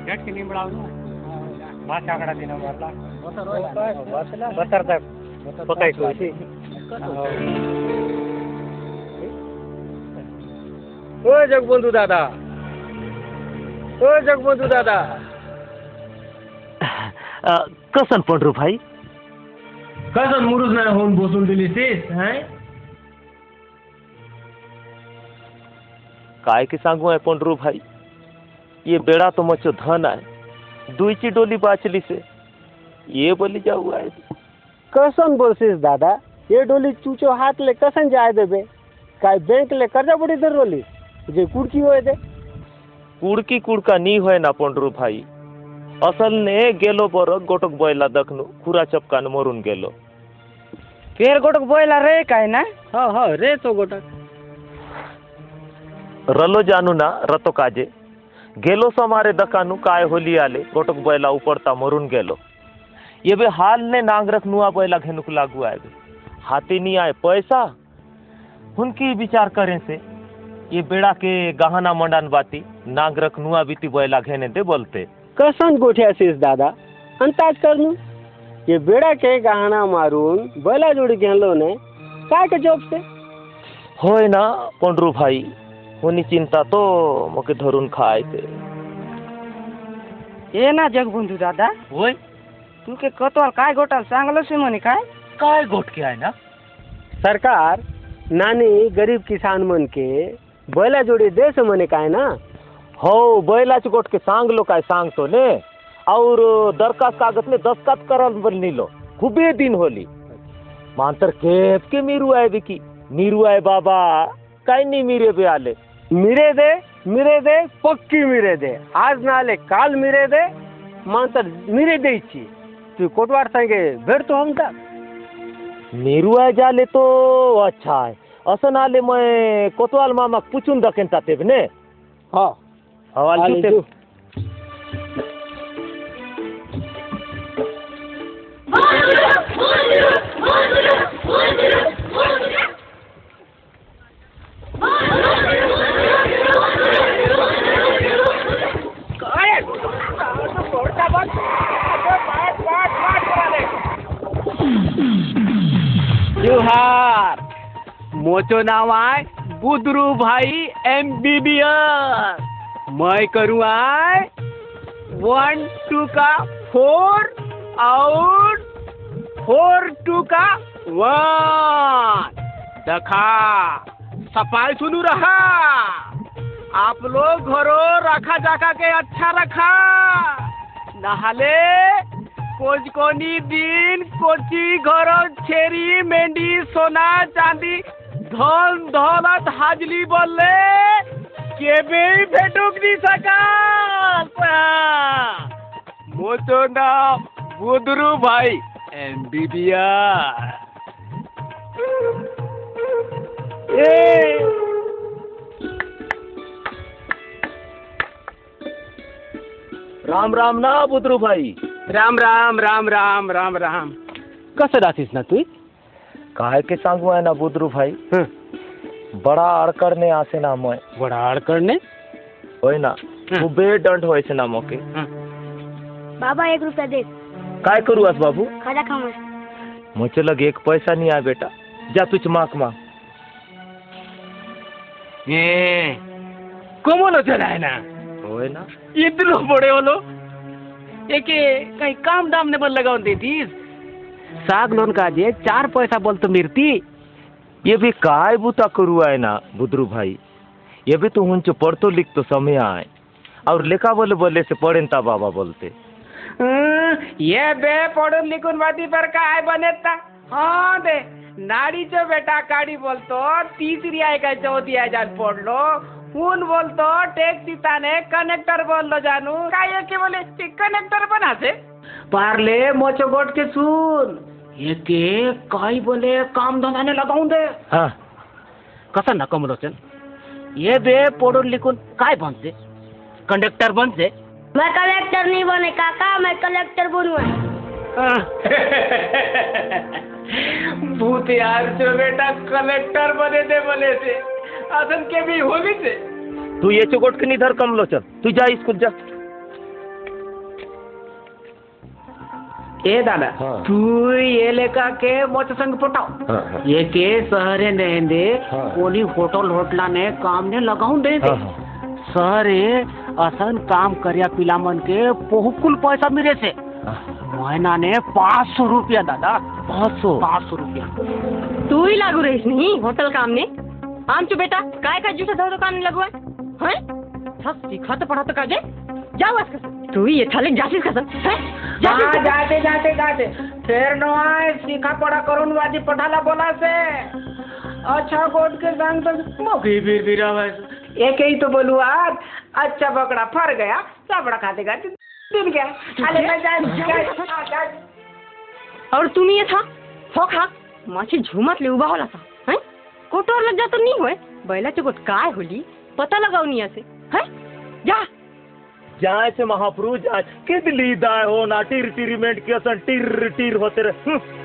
Date की नहीं बढ़ाओ ना भाषा आंकड़ा दिन वाला बतर तक पकाई को छी ओ जगबंधु दादा कसन पंडरू भाई कसन मुरुज नाही होऊन बसून दिली तेच है काय के सांगू है पंडरू भाई ये बेड़ा तो मचो धन है दुईची डोली बाचली से ये बोली जाऊ है कसन बोलसीस दादा ये डोली चूचो हाथ ले कसन जाए देबे काय बैंक ले कर्जा बड़ी दर रोली जे कुड़की होए दे कुड़की कुड़का नी होय ना पंडरू भाई असल ने गेलो बर गोटक बोयला दखनु खुरा चपकान मरून गेलो फिर गोटक बोयला रे काय ना हाँ रे तो गोटक रलो जानू ना रतो काजे गेलो समारे दकानु काय होली आले गोटक बोयला उपड़ता मरून गेलो ये बे हाल ने नांगरक नुआ बोयला घेनुक लागू आए हाथी नहीं आए पैसा उनकी विचार करें से ये बेड़ा के गहना मंडान बाती नागरक नुआ बीती बोयला घेने दे बोलते कसन गोठिया सीस दादा अंताज करनु ये बेड़ा के गहना मारून बोयला जोड़ी घेनलो ने काय के जॉब से होय ना पंडरू भाई उनी चिंता तो मके धरून खाए थे ये ना जगबंधु दादा होय तुके कतवाल काय गोटाल सांगलो से मनी काय गोट के आए ना सरकार नानी गरीब किसान मन के बैला जोड़ी दे से मने काय ना हो बैलाच गोट के सांग लो काय सांग तो ने और दरखास्त कागज में दस्तखत करल बनी लो खूबे दिन होली मांतर केप के मीरू आए बिकी मीरू आए बाबा काय नहीं मीरे बे आले मिरे दे पक्की मिरे दे आज ना आले काल मिरे दे मांतर मिरे देची तू कोटवार संगे भेट तो हम तक मीरू आए जाले तो अच्छा है असं आले मैं कोतवाल मामा पूछून दखेन ताते ने हाँ हवाल जूते जोहार मोचो नाम आय बुदरू भाई MBBS मैं करूँ आय 1 2 का 4 आउट 4 2 का 1 देखा सफाई सुनू रहा आप लोग घरों रखा जाका के अच्छा रखा नहाले कोजकोनी दिन कोची घर छेरी मेंढी सोना चांदी धन दौलत हाजली बोले केबे भेटुक नी सकाल मोचो नाम बुदरू भाई MBBS राम राम ना बुदरू भाई राम राम राम राम राम राम कसं राहतीस ना तू काहे के सांगू है ना बुदरू भाई बड़ा अड़कड़ने आसे ना मैं बड़ा अड़कड़ने होय ना खूबे डंट होय से ना मोके बाबा 1 रुपया दे काय करू आस बाबू खाजा खामा मुझे लगे एक पैसा नहीं आया बेटा जा तुझ माक माँ ये कोमलो चला है ना होय ना इतनो बड़े होलो एके कहीं काम दाम ने बल लगावन देतीस साग लोन का जे 4 पैसा बोल तो मिरती ये भी काय बुता करू है ना बुदरू भाई ये भी तो हुंचो पढ़तो लिख तो समय आए और लेखा बोले बोले से पढ़ें ता बाबा बोलते ये बे पढ़ून लिखून बाती पर काय बनेता हाँ दे नाड़ी जो बेटा काड़ी बोलतो तीसरी आय का चौथी आय जान पढ़ लो फोन बोलतो टैक्सी ताने कनेक्टर बोल लो जानू काय के बोले कनेक्टर बना से पारले मोचो गोट के सुन ये के काय बोले काम धंधा ने लगाऊं दे हाँ कसा ना कमलोचन ये बे पढ़ून लिखून काय बनते कंडक्टर बनते मैं कलेक्टर नहीं बने काका मैं कलेक्टर बनूँ भूत यार जो बेटा कलेक्टर बने थे बोले थे असन के भी होगी थे तू ये चुकोट के निधर कम लो चल तू जा स्कूल जा ए दादा हाँ। तू ये लेका के मोच संग पटाओ हाँ, हाँ। ये के सहरे नहीं दे हाँ। कोनी होटल होटला ने काम ने लगाऊं दे दे हाँ, सहरे असन काम करिया पिला मन के बहुकुल पैसा मिले से महीना ने 500 रुपया दादा 500 रुपया तू ही लागू रहीस नहीं होटल काम ने आमचो बेटा काय का जूठा धंधो काम लगवा हैं सब सीखा तो पढ़ा तो काजे जा बस कस तू ही ये थाले जासिस कस हैं हाँ जाते जाते जाते फिर नो आए सीखा पढ़ा करून वादी पढ़ाला बोला से अच्छा कोट के संग तो मोगी भी रहा एक ही तो बोलू आज अच्छा बकड़ा फर गया सबड़ा खाते खाते दिन गया अरे मैं जा और तुम ये था हो खा माछी झुमत ले उबा होला था हैं कोटोर लग जा तो नहीं होए बैला चोट काय होली पता लगाओ निया से हैं जा जाए से महापुरुष जाए कितली दाय हो ना टीर टीरीमेंट के टीर टीर होते रहे